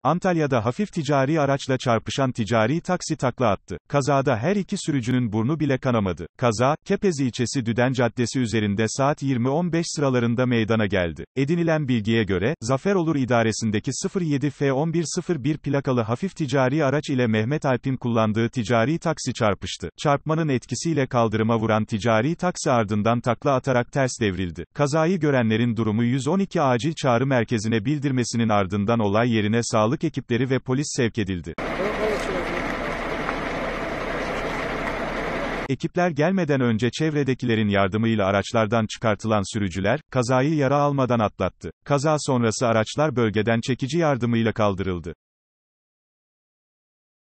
Antalya'da hafif ticari araçla çarpışan ticari taksi takla attı. Kazada her iki sürücünün burnu bile kanamadı. Kaza, Kepez ilçesi Düden Caddesi üzerinde saat 20.15 sıralarında meydana geldi. Edinilen bilgiye göre, Zaferolur idaresindeki 07F1101 plakalı hafif ticari araç ile Mehmet Alp'in kullandığı ticari taksi çarpıştı. Çarpmanın etkisiyle kaldırıma vuran ticari taksi ardından takla atarak ters devrildi. Kazayı görenlerin durumu 112 acil çağrı merkezine bildirmesinin ardından olay yerine sağlık ekipleri ve polis sevk edildi. Ekipler gelmeden önce çevredekilerin yardımıyla araçlardan çıkartılan sürücüler, kazayı yara almadan atlattı. Kaza sonrası araçlar bölgeden çekici yardımıyla kaldırıldı.